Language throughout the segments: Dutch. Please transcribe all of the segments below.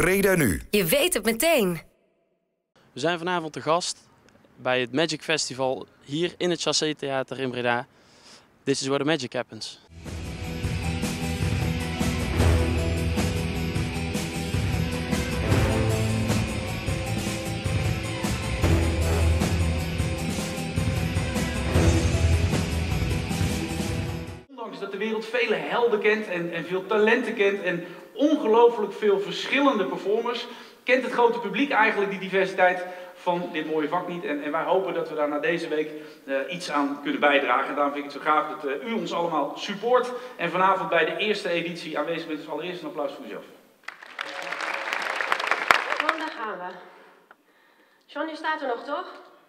Breda Nu. Je weet het meteen. We zijn vanavond te gast bij het Magic Festival hier in het Chassé Theater in Breda. This is where the magic happens. Ondanks dat de wereld vele helden kent en veel talenten kent en ongelooflijk veel verschillende performers, kent het grote publiek eigenlijk die diversiteit van dit mooie vak niet. En wij hopen dat we daar na deze week iets aan kunnen bijdragen. En daarom vind ik het zo gaaf dat u ons allemaal support en vanavond bij de eerste editie aanwezig bent. Dus allereerst een applaus voor uzelf. Kom, daar gaan we. John, je staat er nog, toch?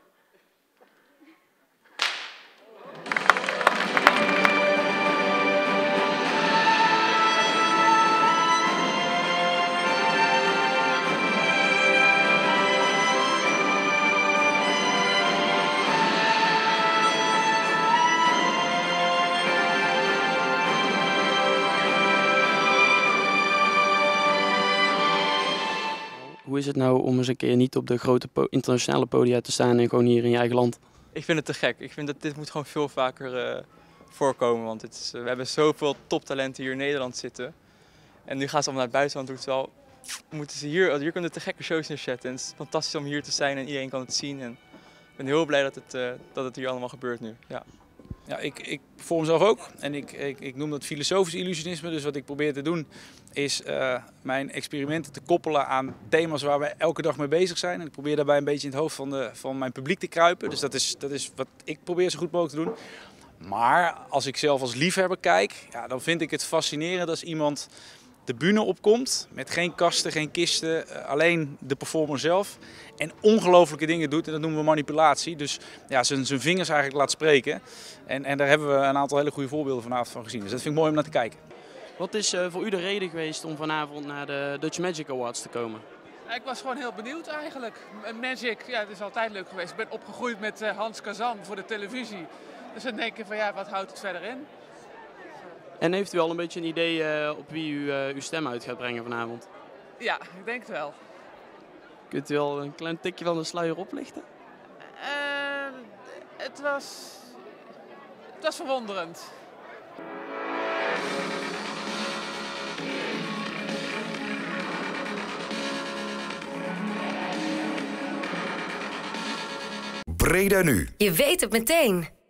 Hoe is het nou om eens een keer niet op de grote internationale podia te staan en gewoon hier in je eigen land? Ik vind het te gek. Ik vind dat dit moet gewoon veel vaker voorkomen. Want we hebben zoveel toptalenten hier in Nederland zitten. En nu gaan ze allemaal naar het buitenland toe. Terwijl moeten ze hier kunnen te gekke shows neerzetten. En het is fantastisch om hier te zijn en iedereen kan het zien. En ik ben heel blij dat het hier allemaal gebeurt nu. Ja. Ja, ik perform zelf ook en ik noem dat filosofisch illusionisme. Dus wat ik probeer te doen is mijn experimenten te koppelen aan thema's waar we elke dag mee bezig zijn. En ik probeer daarbij een beetje in het hoofd van mijn publiek te kruipen. Dus dat is wat ik probeer zo goed mogelijk te doen. Maar als ik zelf als liefhebber kijk, ja, dan vind ik het fascinerend als iemand de bühne opkomt met geen kasten, geen kisten, alleen de performer zelf. En ongelofelijke dingen doet en dat noemen we manipulatie. Dus ja, zijn vingers eigenlijk laat spreken. En daar hebben we een aantal hele goede voorbeelden vanavond van gezien. Dus dat vind ik mooi om naar te kijken. Wat is voor u de reden geweest om vanavond naar de Dutch Magic Awards te komen? Ik was gewoon heel benieuwd eigenlijk. Magic, ja, het is altijd leuk geweest. Ik ben opgegroeid met Hans Kazan voor de televisie. Dus dan denk je van ja, wat houdt het verder in? En heeft u al een beetje een idee op wie u uw stem uit gaat brengen vanavond? Ja, ik denk het wel. Kunt u al een klein tikje van de sluier oplichten? Het was verwonderend. Breda Nu. Je weet het meteen.